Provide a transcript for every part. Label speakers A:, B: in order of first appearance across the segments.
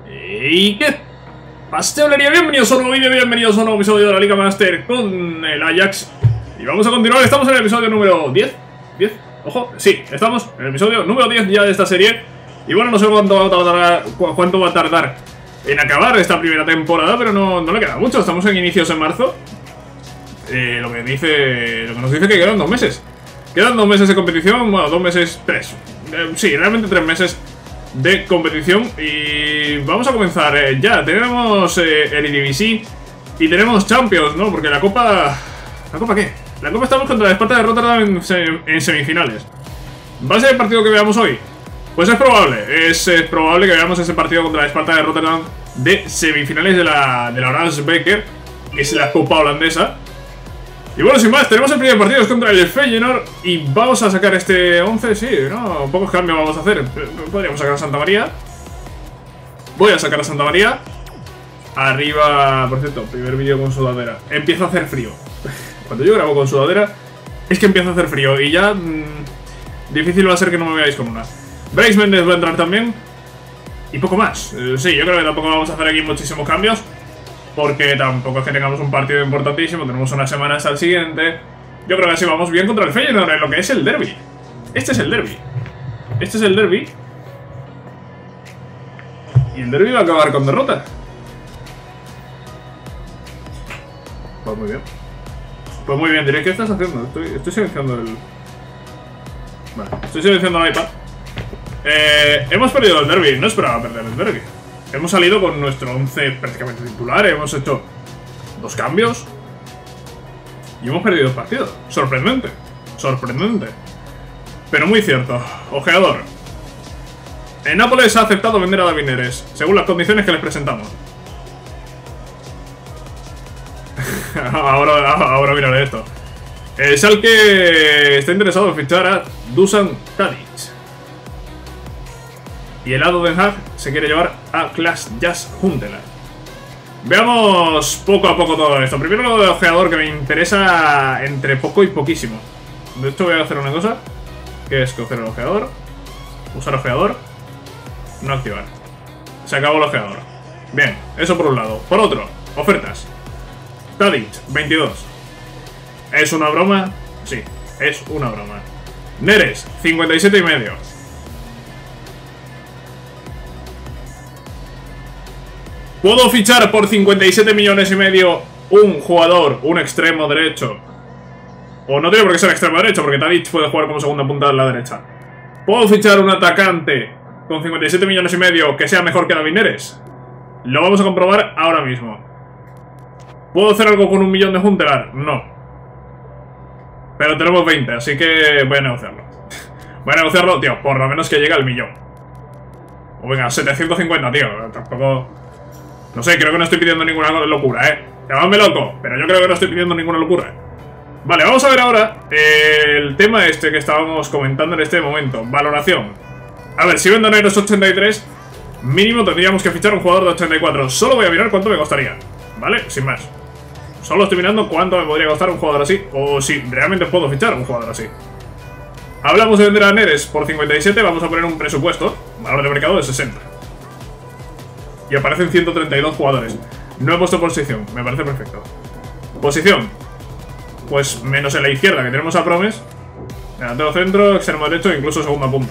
A: ¿Y qué pastelería? Bienvenidos a un nuevo vídeo, bienvenidos a un nuevo episodio de la Liga Master con el Ajax. Y vamos a continuar, estamos en el episodio número 10. Ojo, sí, estamos en el episodio número 10 ya de esta serie. Y bueno, no sé cuánto va a tardar en acabar esta primera temporada, pero no le queda mucho, estamos en inicios en marzo. Lo que nos dice que quedan 2 meses. Quedan 2 meses de competición, bueno, 2 meses, 3. Sí, realmente 3 meses de competición. Y vamos a comenzar ya. Tenemos Eredivisie y tenemos Champions, ¿no? Porque la Copa... ¿La Copa qué? La Copa estamos contra la Sparta de Rotterdam en semifinales. ¿Va a ser el partido que veamos hoy? Pues es probable. Es probable que veamos ese partido contra la Sparta de Rotterdam de semifinales de la Orange Beker, que es la Copa holandesa. Y bueno, sin más, tenemos el primer partido, es contra el Feyenoord. Y vamos a sacar este 11, sí, ¿no? Pocos cambios vamos a hacer. Podríamos sacar a Santa María. Voy a sacar a Santa María. Arriba, por cierto, primer vídeo con sudadera. Empieza a hacer frío. Cuando yo grabo con sudadera, es que empieza a hacer frío. Y ya, difícil va a ser que no me veáis con una. Bryce Méndez va a entrar también. Y poco más. Sí, yo creo que tampoco vamos a hacer aquí muchísimos cambios, porque tampoco es que tengamos un partido importantísimo. Tenemos unas semanas al siguiente. Yo creo que así vamos bien contra el Feyenoord en lo que es el derbi. Este es el derbi. Este es el derbi. Y el derbi va a acabar con derrota. Pues muy bien. Pues muy bien, diré, ¿qué estás haciendo? Estoy silenciando el... Vale, estoy silenciando el iPad. Hemos perdido el derbi. No esperaba perder el derbi. Hemos salido con nuestro 11 prácticamente titular, hemos hecho 2 cambios y hemos perdido el partido. Sorprendente, sorprendente. Pero muy cierto. Ojeador. El Nápoles ha aceptado vender a David Neres, según las condiciones que les presentamos. ahora miraré esto. El Schalke está interesado en fichar a Dusan Tadic. Y el ADO Den Haag se quiere llevar a Klaas Jas Huntelaar. Veamos poco a poco todo esto. Primero lo de ojeador, que me interesa entre poco y poquísimo. De hecho voy a hacer una cosa, que es coger el ojeador, usar ojeador, no activar. Se acabó el ojeador. Bien, eso por un lado. Por otro, ofertas. Tadic, 22. ¿Es una broma? Sí, es una broma. Neres, 57,5. ¿Puedo fichar por 57,5 millones un jugador, un extremo derecho? O no tiene por qué ser extremo derecho, porque Tadic puede jugar como segunda punta en la derecha. ¿Puedo fichar un atacante con 57,5 millones que sea mejor que David Neres? Lo vamos a comprobar ahora mismo. ¿Puedo hacer algo con 1 millón de Huntelaar? No. Pero tenemos 20, así que voy a negociarlo. Voy a negociarlo, tío, por lo menos que llegue al millón. O venga, 750, tío. Tampoco... No sé, creo que no estoy pidiendo ninguna locura, Llamadme loco, pero yo creo que no estoy pidiendo ninguna locura. Vale, vamos a ver ahora el tema este que estábamos comentando en este momento. Valoración. A ver, si vendo Neres 83, mínimo tendríamos que fichar un jugador de 84. Solo voy a mirar cuánto me costaría, ¿vale? Sin más. Solo estoy mirando cuánto me podría costar un jugador así, o si realmente puedo fichar un jugador así. Hablamos de vender a Neres por 57, vamos a poner un presupuesto, valor de mercado de 60. Y aparecen 132 jugadores. No he puesto posición, me parece perfecto. Posición. Pues menos en la izquierda, que tenemos a Promes. Delantero centro, extremo derecho e incluso segunda punta.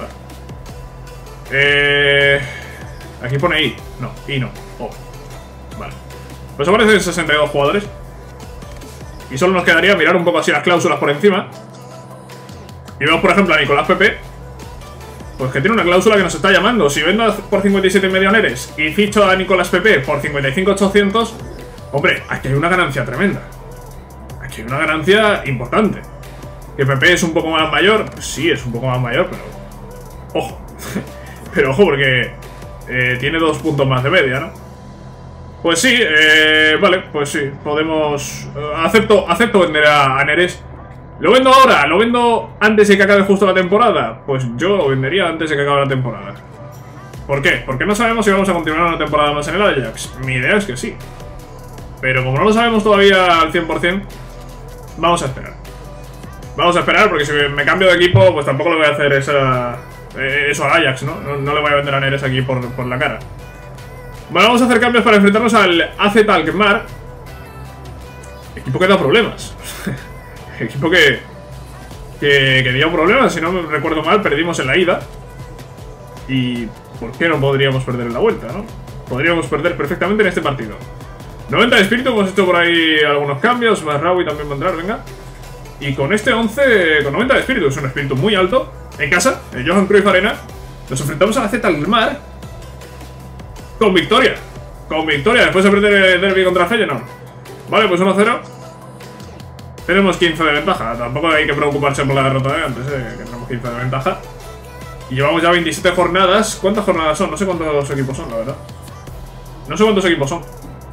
A: Aquí pone I. No, I no. O. Vale. Pues aparecen 62 jugadores. Y solo nos quedaría mirar un poco así las cláusulas por encima. Y vemos, por ejemplo, a Nicolás Pepe. Pues que tiene una cláusula que nos está llamando. Si vendo por 57,5 Neres y ficho a Nicolás Pepe por 55,800, hombre, aquí hay una ganancia tremenda. Aquí hay una ganancia importante. ¿Que Pepe es un poco más mayor? Sí, es un poco más mayor, pero... Ojo. Pero ojo, porque tiene 2 puntos más de media, ¿no? Pues sí, vale, pues sí, podemos... acepto vender a Neres. ¿Lo vendo ahora? ¿Lo vendo antes de que acabe justo la temporada? Pues yo lo vendería antes de que acabe la temporada. ¿Por qué? Porque no sabemos si vamos a continuar una temporada más en el Ajax. Mi idea es que sí. Pero como no lo sabemos todavía al 100%, vamos a esperar. Vamos a esperar porque si me cambio de equipo, pues tampoco le voy a hacer eso al Ajax, ¿no? No le voy a vender a Neres aquí por la cara. Bueno, vamos a hacer cambios para enfrentarnos al AZ Alkmaar. Equipo que da problemas. Equipo que dio problemas, si no me recuerdo mal, perdimos en la ida. Y ¿por qué no podríamos perder en la vuelta, no? Podríamos perder perfectamente en este partido. 90 de espíritu, hemos hecho por ahí algunos cambios. Masraoui también va a entrar, venga. Y con este 11, con 90 de espíritu, es un espíritu muy alto. En casa, en Johan Cruyff Arena, nos enfrentamos a la AZ Alkmaar con victoria. Con victoria, después de perder el derby contra Feyenoord. Vale, pues 1-0. Tenemos 15 de ventaja. Tampoco hay que preocuparse por la derrota de antes, que tenemos 15 de ventaja. Y llevamos ya 27 jornadas. ¿Cuántas jornadas son? No sé cuántos equipos son, la verdad. No sé cuántos equipos son.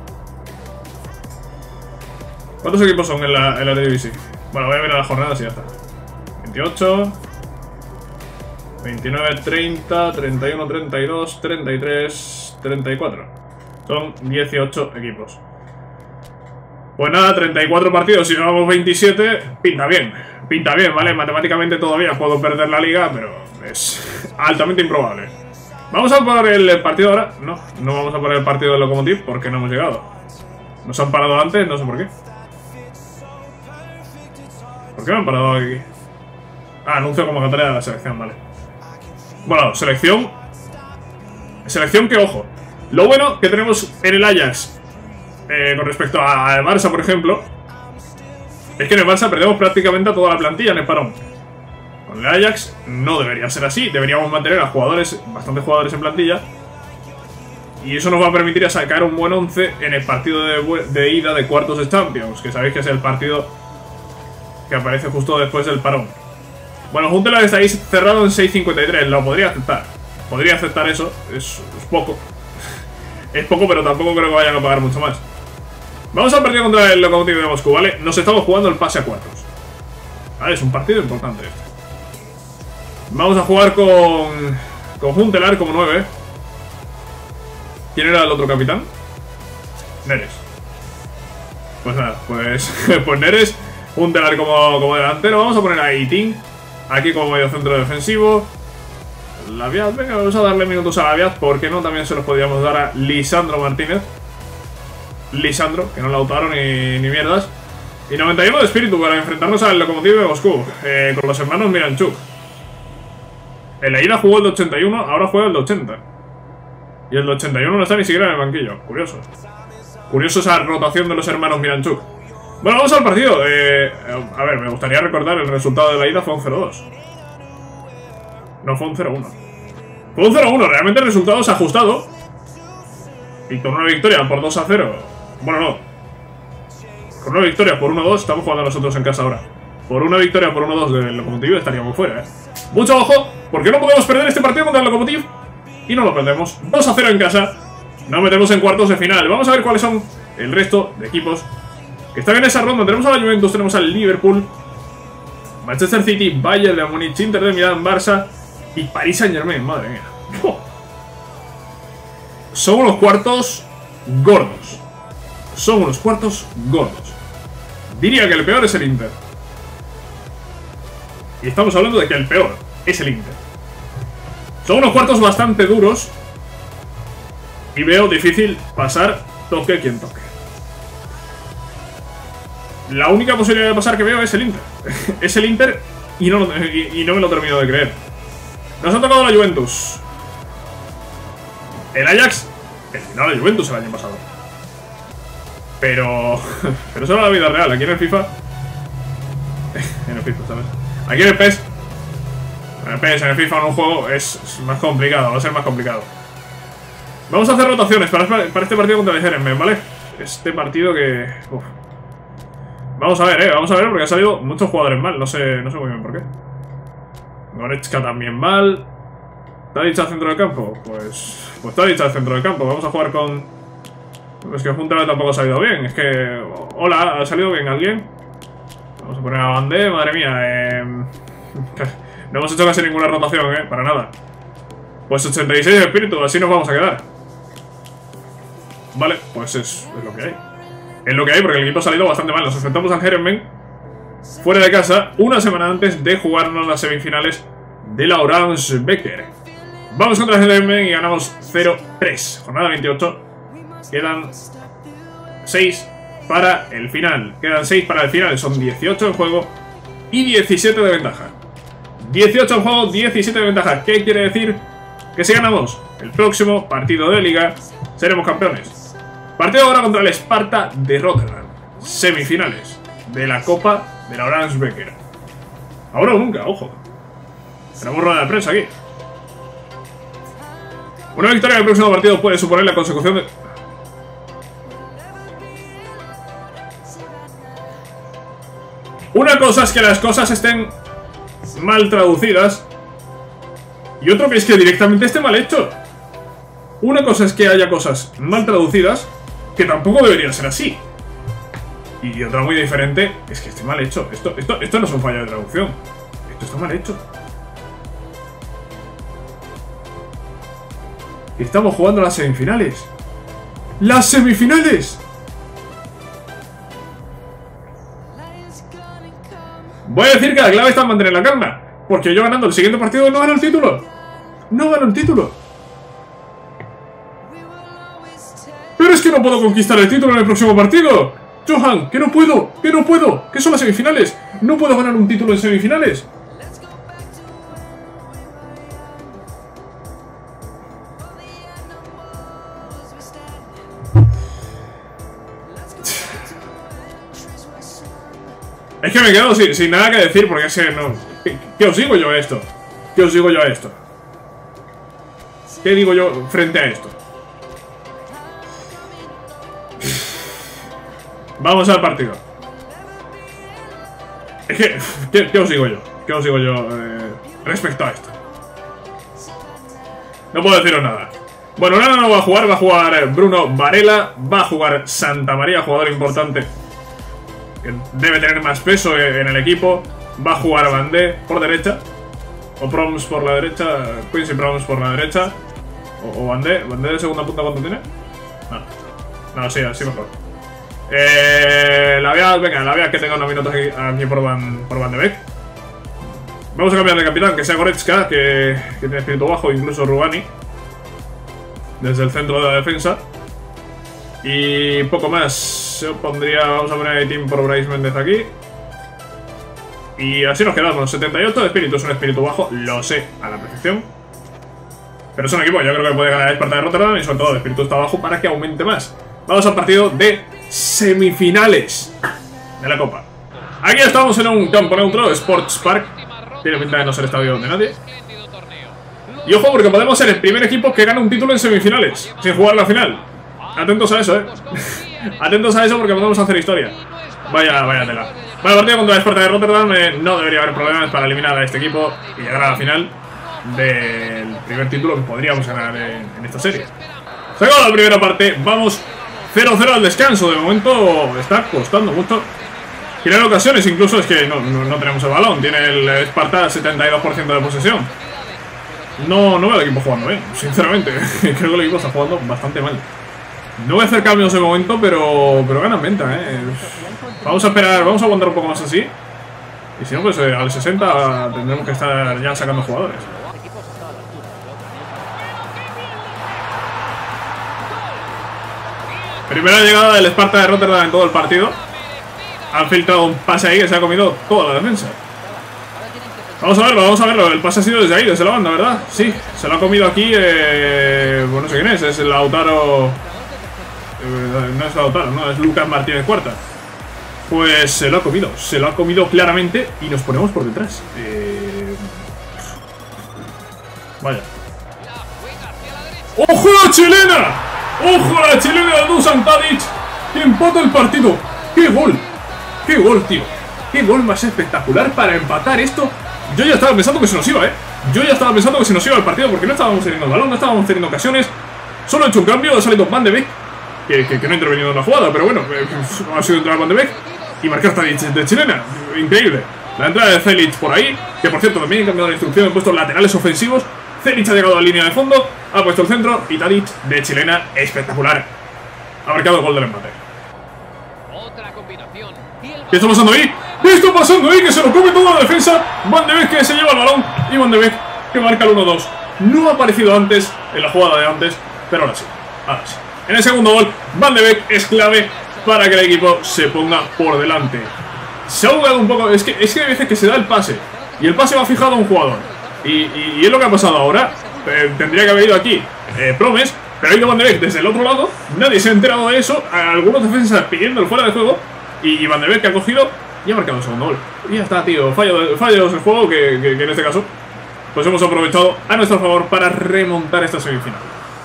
A: ¿Cuántos equipos son en la Eredivisie? Bueno, voy a mirar las jornadas y ya está. 28, 29, 30, 31, 32, 33, 34. Son 18 equipos. Pues nada, 34 partidos, si no vamos 27, pinta bien. Pinta bien, ¿vale? Matemáticamente todavía puedo perder la liga, pero es altamente improbable. ¿Vamos a poner el partido ahora? No, no vamos a poner el partido de Lokomotiv porque no hemos llegado. Nos han parado antes, no sé por qué. ¿Por qué me han parado aquí? Ah, anuncio convocatoria de la selección, vale. Bueno, selección. Selección que, ojo. Lo bueno que tenemos en el Ajax con respecto al Barça, por ejemplo, es que en el Barça perdemos prácticamente a toda la plantilla en el parón. Con el Ajax no debería ser así. Deberíamos mantener a jugadores, bastantes jugadores en plantilla. Y eso nos va a permitir sacar un buen 11 en el partido de ida de cuartos de Champions, que sabéis que es el partido que aparece justo después del parón. Bueno, Huntelaar está ahí cerrado en 6.53. Lo podría aceptar. Podría aceptar eso. Es poco. Es poco, pero tampoco creo que vayan a pagar mucho más. Vamos al partido contra el Lokomotiv de Moscú, ¿vale? Nos estamos jugando el pase a cuartos. Vale, es un partido importante este. Vamos a jugar con Huntelaar como 9. ¿Quién era el otro capitán? Neres. Pues nada, pues Neres. Huntelaar como delantero. Vamos a poner a Eiting aquí como medio centro defensivo. Labiat, venga, vamos a darle minutos a Labiat, porque no, también se los podríamos dar a Lisandro Martínez. Lisandro, que no le autaron ni mierdas. Y 91 de espíritu para enfrentarnos al Lokomotiv de Moscú, con los hermanos Miranchuk. En la ida jugó el de 81, ahora juega el de 80. Y el de 81 no está ni siquiera en el banquillo, curioso. Curioso esa rotación de los hermanos Miranchuk. Bueno, vamos al partido. A ver, me gustaría recordar el resultado de la ida fue un 0-2. No fue un 0-1. Fue un 0-1, realmente el resultado se ha ajustado. Y con una victoria por 2-0. Bueno, no. Con una victoria por 1-2, estamos jugando nosotros en casa ahora. Por una victoria por 1-2 del Lokomotiv estaríamos fuera, ¿eh? Mucho ojo, porque no podemos perder este partido contra el Lokomotiv. Y no lo perdemos. 2-0 en casa. Nos metemos en cuartos de final. Vamos a ver cuáles son el resto de equipos que están en esa ronda. Tenemos a la Juventus, tenemos al Liverpool, Manchester City, Bayern de Múnich, Inter de Milán, Barça y Paris Saint-Germain. Madre mía. Son unos cuartos gordos. Son unos cuartos gordos. Diría que el peor es el Inter. Y estamos hablando de que el peor es el Inter. Son unos cuartos bastante duros. Y veo difícil pasar, toque quien toque. La única posibilidad de pasar que veo es el Inter. Es el Inter y no me lo termino de creer. Nos ha tocado la Juventus. El Ajax eliminó a la Juventus el año pasado. Pero eso era la vida real. Aquí en el FIFA... en el FIFA, ¿sabes? Aquí en el PES... En el PES, en el FIFA, en un juego es más complicado. Va a ser más complicado. Vamos a hacer rotaciones para este partido contra el Heerenveen, ¿vale? Este partido que... Uf. Vamos a ver, vamos a ver, porque han salido muchos jugadores mal. No sé muy bien por qué. Goretzka también mal. ¿Tadic al centro del campo? Pues Tadic al centro del campo. Vamos a jugar con... Es que Huntelaar tampoco ha salido bien. Es que... Hola, ¿ha salido bien alguien? Vamos a poner a Bandé, madre mía. No hemos hecho casi ninguna rotación, para nada. Pues 86 de espíritu, así nos vamos a quedar. Vale, pues es lo que hay. Es lo que hay porque el equipo ha salido bastante mal. Nos enfrentamos al Heerenveen fuera de casa una semana antes de jugarnos las semifinales de la Orange Becker. Vamos contra el GDM y ganamos 0-3. Jornada 28. Quedan 6 para el final. Quedan 6 para el final. Son 18 en juego y 17 de ventaja. 18 en juego, 17 de ventaja. ¿Qué quiere decir? Que si ganamos el próximo partido de liga, seremos campeones. Partido ahora contra el Sparta de Rotterdam. Semifinales de la Copa de la Orange Becker. Ahora o nunca, ojo. Tenemos rueda de prensa aquí. Una victoria en el próximo partido puede suponer la consecución de... Una cosa es que las cosas estén mal traducidas y otro que es que directamente esté mal hecho. Una cosa es que haya cosas mal traducidas, que tampoco debería ser así. Y otra muy diferente es que esté mal hecho. Esto no es un fallo de traducción. Esto está mal hecho. Estamos jugando las semifinales. ¡Las semifinales! Voy a decir que la clave está en mantener la calma, porque yo ganando el siguiente partido no gano el título. No gano el título. Pero es que no puedo conquistar el título en el próximo partido. Johan, que no puedo, que son las semifinales. No puedo ganar un título en semifinales. Es que me quedo sin nada que decir, porque es que no... ¿Qué os digo yo a esto? ¿Qué os digo yo a esto? ¿Qué digo yo frente a esto? Vamos al partido. Es que... ¿Qué os digo yo? ¿Qué os digo yo respecto a esto? No puedo deciros nada. Bueno, Nana no va a jugar Bruno Varela, va a jugar Santa María, jugador importante, que debe tener más peso en el equipo. Va a jugar Bandé por derecha, o Proms por la derecha, Quincy Proms por la derecha, o Bandé. ¿Bandé de segunda punta cuánto tiene? No, sí, así mejor. La vía que tenga unos minutos aquí por Van de Beek. Vamos a cambiar de capitán, que sea Goretzka, que tiene espíritu bajo, incluso Rubani, desde el centro de la defensa. Y poco más. Yo pondría, vamos a poner a Team por Bryce Méndez aquí. Y así nos quedamos. 78 de espíritu, es un espíritu bajo, lo sé a la perfección. Pero es un equipo, yo creo que puede ganar el Sparta de Rotterdam, y sobre todo el espíritu está bajo para que aumente más. Vamos al partido de semifinales de la Copa. Aquí estamos en un campo neutro, Sports Park. Tiene pinta de no ser estadio de nadie. Y ojo, porque podemos ser el primer equipo que gana un título en semifinales sin jugar la final. Atentos a eso, Atentos a eso, porque podemos hacer historia. Vaya tela. Bueno, partido contra el Sparta de Rotterdam. No debería haber problemas para eliminar a este equipo y llegar a la final del primer título que podríamos ganar en esta serie. Se acabó la primera parte. Vamos 0-0 al descanso. De momento está costando mucho generar ocasiones. Incluso es que no tenemos el balón. Tiene el Sparta 72% de posesión. No veo al equipo jugando bien, sinceramente. Creo que el equipo está jugando bastante mal. No voy a hacer cambios de momento, pero ganan venta, Vamos a esperar, vamos a aguantar un poco más así. Y si no, pues al 60 tendremos que estar ya sacando jugadores. Primera llegada del Sparta de Rotterdam en todo el partido. Han filtrado un pase ahí que se ha comido toda la defensa. Vamos a verlo. El pase ha sido desde ahí, desde la banda, ¿verdad? Sí, se lo ha comido aquí, bueno, no sé quién es el Lautaro. No es Lautaro, no, es Lucas Martínez Cuarta. Pues se lo ha comido claramente y nos ponemos por detrás. Vaya. ¡Ojo a la chilena! ¡Ojo a la chilena de Dusan Tadic! ¡Que empata el partido! ¡Qué gol! ¡Qué gol, tío! ¡Qué gol más espectacular para empatar esto! Yo ya estaba pensando que se nos iba, Yo ya estaba pensando que se nos iba el partido, porque no estábamos teniendo el balón, no estábamos teniendo ocasiones. Solo he hecho un cambio, ha salido Van de Beek, que no ha intervenido en la jugada, pero bueno, ha sido entrar Van de Beek y marcar Tadic de chilena. Increíble. La entrada de Celic por ahí, que por cierto también he cambiado la instrucción, he puesto laterales ofensivos. Celic ha llegado a la línea de fondo, ha puesto el centro y Tadic de chilena espectacular. Ha marcado el gol del empate. ¿Qué está pasando ahí? ¿Qué está pasando ahí? Que se lo come toda la defensa. Van de Beek que se lleva el balón y Van de Beek que marca el 1-2. No ha aparecido antes, en la jugada de antes, pero ahora sí, ahora sí. En el segundo gol, Van de Beek es clave para que el equipo se ponga por delante. Se ha jugado un poco, es que hay veces que se da el pase, y el pase va fijado a un jugador. Y es lo que ha pasado ahora. Tendría que haber ido aquí Promes, pero ha ido Van de Beek desde el otro lado. Nadie se ha enterado de eso. Algunos defensas pidiendo el fuera de juego. Y Van de Beek que ha cogido y ha marcado el segundo gol. Y ya está, tío. Fallos del juego que en este caso pues hemos aprovechado a nuestro favor para remontar esta semifinal.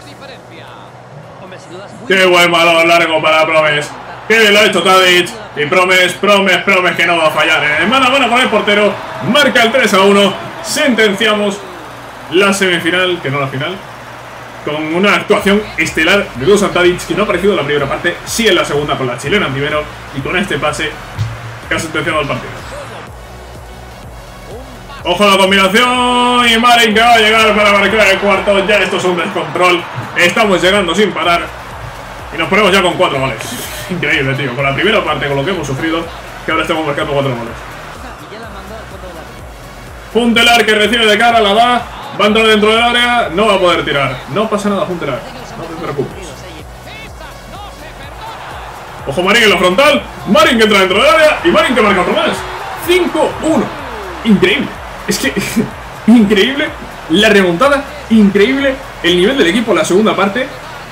A: Qué buen balón largo para Promes. Qué bien lo ha hecho Tadic. Y Promes que no va a fallar. Mano a mano con el portero. Marca el 3-1. Sentenciamos la semifinal, que no la final, con una actuación estelar de Dusan Tadic, que no ha aparecido en la primera parte, sí en la segunda con la chilena Antiveno, y con este pase que ha sentenciado el partido. Ojo a la combinación, y Marin que va a llegar para marcar el cuarto. Ya esto es un descontrol, estamos llegando sin parar y nos ponemos ya con 4 goles. Increíble, tío, con la primera parte, con lo que hemos sufrido, que ahora estamos marcando 4 goles. Juntelar que recibe de cara, la da, va a entrar dentro del área, no va a poder tirar. No pasa nada, Juntelar, no te preocupes. Ojo Marín en la frontal, Marín que entra dentro del área y Marín que marca otro más. 5-1. Increíble, es que increíble la remontada, increíble el nivel del equipo en la segunda parte.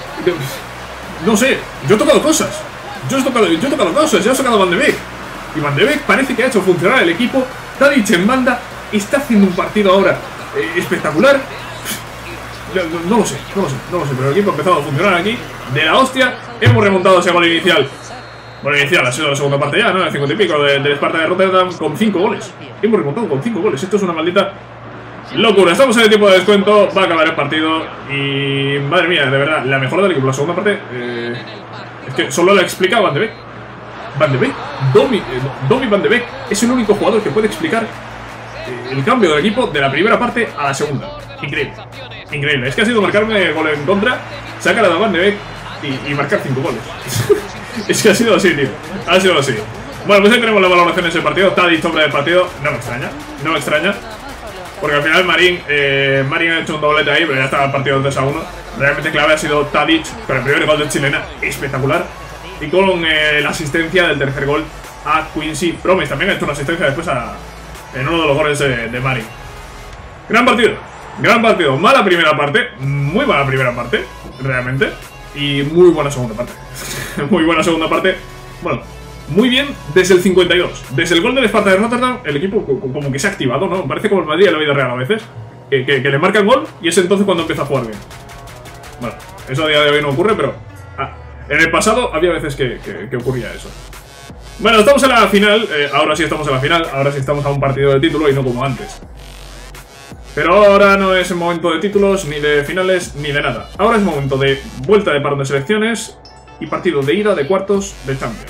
A: No sé, yo he tocado cosas. Yo he tocado cosas, ya he sacado a Van de Beek. Y Van de Beek parece que ha hecho funcionar el equipo. Tadic en banda está haciendo un partido ahora espectacular. No lo sé, pero el equipo ha empezado a funcionar aquí de la hostia. Hemos remontado ese gol inicial. Bueno, inicial ha sido la segunda parte ya, ¿no? El 50 y pico del Sparta de Rotterdam con 5 goles. Hemos remontado con 5 goles. Esto es una maldita locura. Estamos en el tiempo de descuento. Va a acabar el partido. Y madre mía, de verdad, la mejora del equipo. La segunda parte es que solo la explica Van de Beek. Van de Beek, Domi Van de Beek es el único jugador que puede explicar el cambio del equipo de la primera parte a la segunda. Increíble, increíble. Es que ha sido marcarme el gol en contra, sacar a Van de Beek y marcar 5 goles. Es que ha sido así, tío. Ha sido así. Bueno, pues ahí tenemos la valoración de ese partido. Tadic, hombre del partido. No me extraña, no me extraña. Porque al final Marín ha hecho un doblete ahí, pero ya estaba el partido 3-1. Realmente clave ha sido Tadic con el primer gol de chilena, espectacular. Y con la asistencia del tercer gol a Quincy Promes. También ha hecho una asistencia después en uno de los goles de Marín. Gran partido, gran partido. Mala primera parte, muy mala primera parte, realmente. Y muy buena segunda parte. Muy buena segunda parte. Bueno, muy bien desde el 52. Desde el gol del Sparta de Rotterdam, el equipo como que se ha activado, ¿no? Parece como el Madrid en la vida real a veces. Que le marca el gol y es entonces cuando empieza a jugar bien. Bueno, eso a día de hoy no ocurre, pero en el pasado había veces que ocurría eso. Bueno, estamos en la final. Ahora sí estamos en la final. Ahora sí estamos a un partido de título y no como antes. Pero ahora no es el momento de títulos, ni de finales, ni de nada. Ahora es momento de vuelta de parón de selecciones y partido de ida de cuartos de Champions.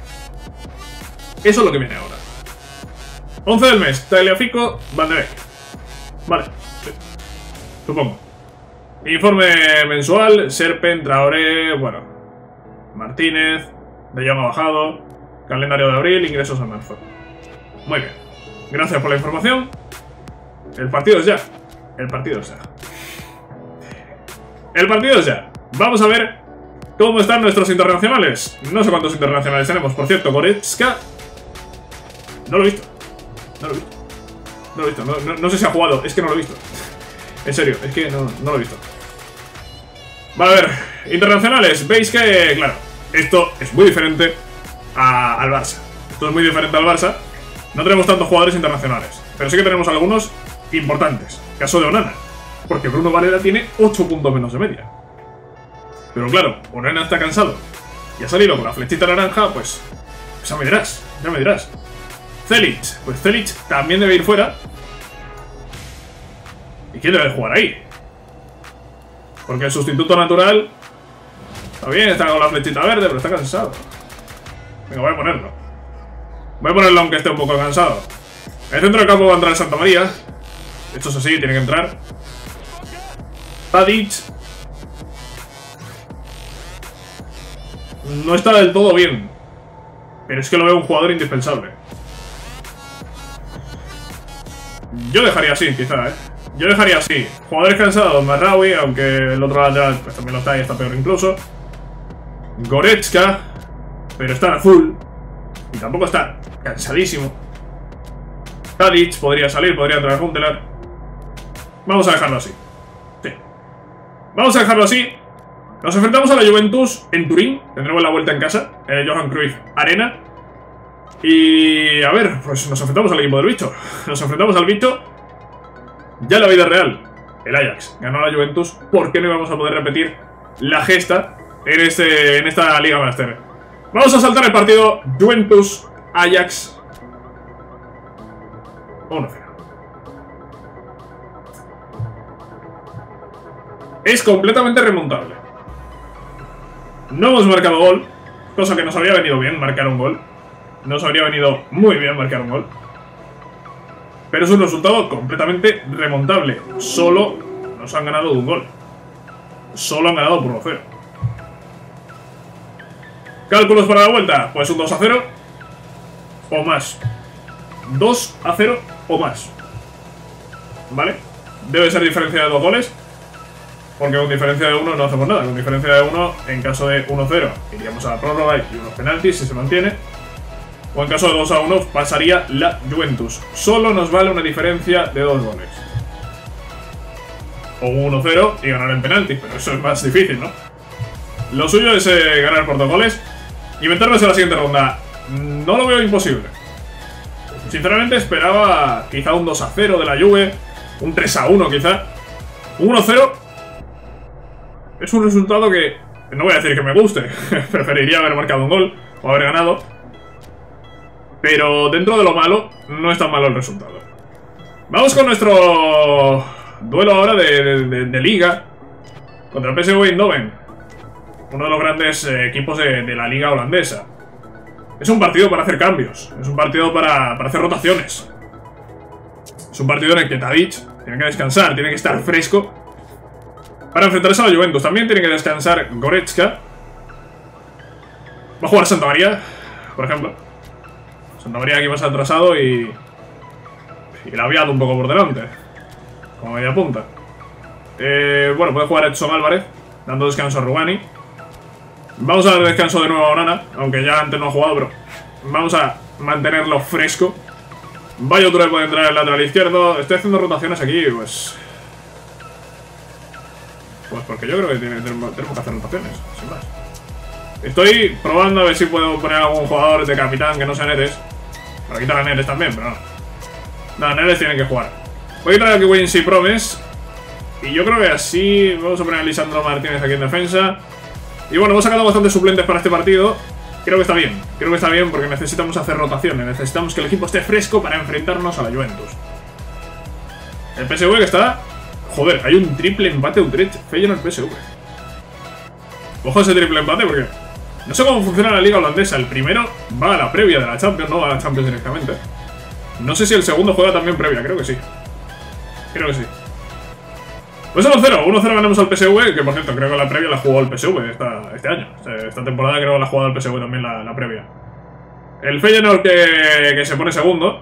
A: Eso es lo que viene ahora. 11 del mes, Tagliafico, Van de Beek. Vale, sí. Supongo. Informe mensual, Serpen, Traoré, bueno, Martínez, De Jong ha bajado, calendario de abril, ingresos en marzo. Muy bien. Gracias por la información. El partido es ya. El partido es ya. El partido es ya. Vamos a ver cómo están nuestros internacionales. No sé cuántos internacionales tenemos. Por cierto, Goretzka. No lo he visto. No lo he visto. No lo he visto. No sé si ha jugado. Es que no lo he visto. En serio, es que no lo he visto. Vale, a ver. Internacionales. Veis que, claro, esto es muy diferente al Barça. Esto es muy diferente al Barça. No tenemos tantos jugadores internacionales. Pero sí que tenemos algunos importantes. Caso de Onana. Porque Bruno Varela tiene 8 puntos menos de media. Pero claro, Onana está cansado y ha salido con la flechita naranja, pues ya me dirás, ya me dirás. Celic, pues Celic también debe ir fuera. ¿Y quién debe jugar ahí? Porque el sustituto natural está bien, está con la flechita verde, pero está cansado. Venga, voy a ponerlo. Voy a ponerlo aunque esté un poco cansado. En el centro del campo va a entrar Santa María. Esto es así, tiene que entrar. Tadic no está del todo bien, pero es que lo veo un jugador indispensable. Yo dejaría así, quizá, Yo dejaría así. Jugadores cansados, Marraoui, aunque el otro lateral pues también lo está y está peor incluso. Goretzka, pero está en azul. Y tampoco está cansadísimo. Tadic podría salir, podría entrar Huntelaar. Vamos a dejarlo así. Sí. Vamos a dejarlo así. Nos enfrentamos a la Juventus en Turín. Tendremos la vuelta en casa, en el Johan Cruyff Arena. Y a ver, pues nos enfrentamos al equipo del bicho. Nos enfrentamos al bicho. Ya en la vida real, el Ajax ganó a la Juventus. ¿Por qué no íbamos a poder repetir la gesta en esta Liga Master? Vamos a saltar el partido Juventus-Ajax 1-0. Es completamente remontable. No hemos marcado gol, cosa que nos habría venido bien marcar un gol. Nos habría venido muy bien marcar un gol. Pero es un resultado completamente remontable. Solo nos han ganado de un gol. Solo han ganado por 1-0. ¿Cálculos para la vuelta? Pues un 2-0 o más. 2-0 o más. ¿Vale? Debe ser diferencia de 2 goles. Porque con diferencia de 1 no hacemos nada. Con diferencia de 1, en caso de 1-0, iríamos a la prórroga y unos penaltis si se mantiene. O en caso de 2-1 pasaría la Juventus. Solo nos vale una diferencia de 2 goles. O un 1-0 y ganar en penaltis, pero eso es más difícil, ¿no? Lo suyo es ganar por 2 goles y meternos en la siguiente ronda. No lo veo imposible. Sinceramente esperaba quizá un 2-0 de la Juve, un 3-1 quizá. Un 1-0 es un resultado que no voy a decir que me guste. Preferiría haber marcado un gol o haber ganado. Pero dentro de lo malo, no es tan malo el resultado. Vamos con nuestro duelo ahora de liga contra el PSV Eindhoven, uno de los grandes equipos de la liga holandesa. Es un partido para hacer cambios, es un partido para hacer rotaciones. Es un partido en el que Tadic tiene que descansar, tiene que estar fresco para enfrentarse a la Juventus. También tiene que descansar Goretzka. Va a jugar Santamaría, por ejemplo. Santamaría aquí más atrasado y le ha aviado un poco por delante, como media punta. Bueno, puede jugar Edson Álvarez, dando descanso a Rugani. Vamos a dar descanso de nuevo a Onana, aunque ya antes no ha jugado, pero vamos a mantenerlo fresco. Vaya Touré puede entrar en el lateral izquierdo. Estoy haciendo rotaciones aquí, pues porque yo creo que tenemos que hacer rotaciones, sin más. Estoy probando a ver si puedo poner algún jugador de capitán que no sea Neres. Para quitar a Neres también, pero no. No, Neres tiene que jugar. Voy a traer aquí Wincy Promes. Y yo creo que así vamos a poner a Lisandro Martínez aquí en defensa. Y bueno, hemos sacado bastantes suplentes para este partido. Creo que está bien. Creo que está bien porque necesitamos hacer rotaciones. Necesitamos que el equipo esté fresco para enfrentarnos a la Juventus. El PSV que está... Joder, hay un triple empate Utrecht Feyenoord-PSV. Ojo a ese triple empate porque... No sé cómo funciona la liga holandesa. El primero va a la previa de la Champions, no va a la Champions directamente. No sé si el segundo juega también previa, creo que sí. Creo que sí. Pues 1-0, 1-0 ganamos al PSV, que por cierto creo que la previa la jugó el PSV este año. Esta temporada creo que la ha jugado el PSV también la previa. El Feyenoord que se pone segundo.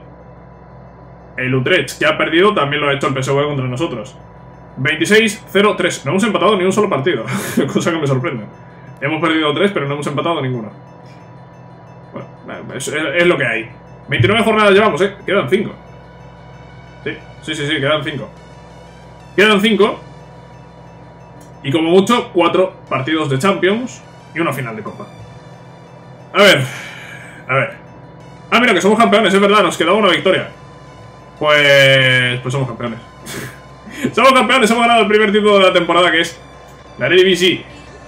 A: El Utrecht que ha perdido también lo ha hecho el PSV contra nosotros. 26-0-3. No hemos empatado ni un solo partido, cosa que me sorprende. Hemos perdido 3, pero no hemos empatado ninguno. Bueno, es lo que hay. 29 jornadas llevamos, quedan 5. Sí, quedan 5. Quedan 5. Y como mucho, 4 partidos de Champions y una final de Copa. A ver. Ah, mira, que somos campeones, es verdad, nos quedaba una victoria. Pues somos campeones. Somos campeones, hemos ganado el primer título de la temporada, que es la Eredivisie.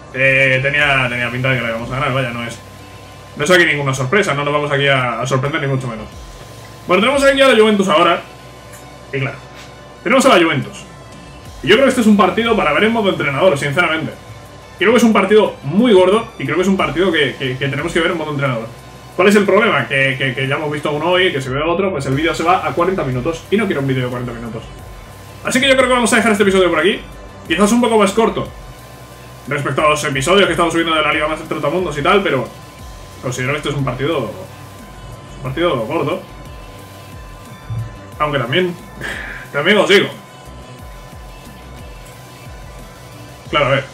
A: Tenía pinta de que la íbamos a ganar, vaya, no es aquí ninguna sorpresa, no nos vamos aquí a sorprender ni mucho menos. Bueno, tenemos aquí a la Juventus ahora. Y claro, tenemos a la Juventus. Y yo creo que este es un partido para ver en modo entrenador, sinceramente. Creo que es un partido muy gordo y creo que es un partido que tenemos que ver en modo entrenador. ¿Cuál es el problema? Que ya hemos visto uno hoy, que se ve otro, pues el vídeo se va a 40 minutos. Y no quiero un vídeo de 40 minutos. Así que yo creo que vamos a dejar este episodio por aquí. Quizás un poco más corto respecto a los episodios que estamos subiendo de la Liga Master Trotamundos y tal, pero considero que este es un partido gordo. Aunque también os digo, Claro, a ver.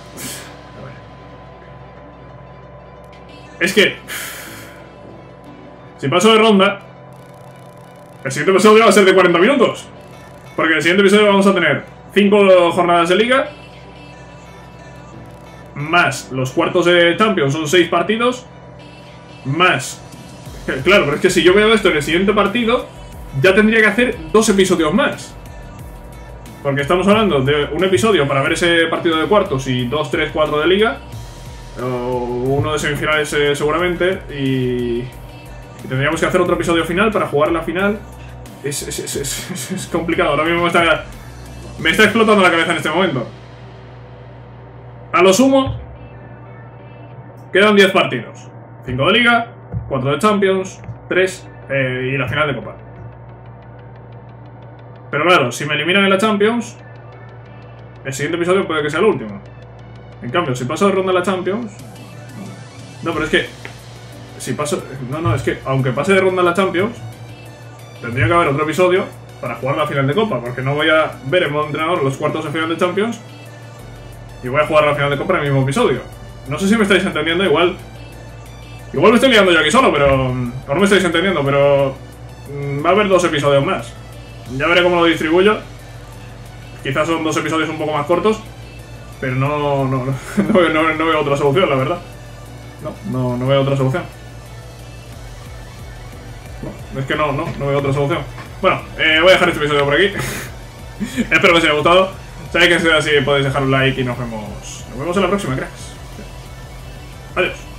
A: Es que... si paso de ronda, el siguiente episodio va a ser de 40 minutos. Porque en el siguiente episodio vamos a tener 5 jornadas de liga, más los cuartos de Champions, son 6 partidos, más... Claro, pero es que si yo veo esto en el siguiente partido, ya tendría que hacer 2 episodios más. Porque estamos hablando de un episodio para ver ese partido de cuartos y 2, 3, 4 de liga, o uno de semifinales seguramente, y tendríamos que hacer otro episodio final para jugar la final. Es complicado, ahora mismo me está explotando la cabeza en este momento. A lo sumo, quedan 10 partidos. 5 de liga, 4 de Champions, 3 y la final de Copa. Pero claro, si me eliminan en la Champions, el siguiente episodio puede que sea el último. En cambio, si paso de ronda en la Champions... No, pero es que... Si paso... No, es que aunque pase de ronda en la Champions, tendría que haber otro episodio para jugar la final de Copa, porque no voy a ver en modo entrenador los cuartos de final de Champions y voy a jugar la final de Copa en el mismo episodio. No sé si me estáis entendiendo, igual me estoy liando yo aquí solo, pero... O no me estáis entendiendo, pero... Va a haber 2 episodios más. Ya veré cómo lo distribuyo. Quizás son 2 episodios un poco más cortos, pero no veo otra solución, la verdad. No veo otra solución. No, es que no veo otra solución. Bueno, voy a dejar este episodio por aquí. Espero que os haya gustado. Sabéis que si es así podéis dejar un like y nos vemos en la próxima, cracks. Adiós.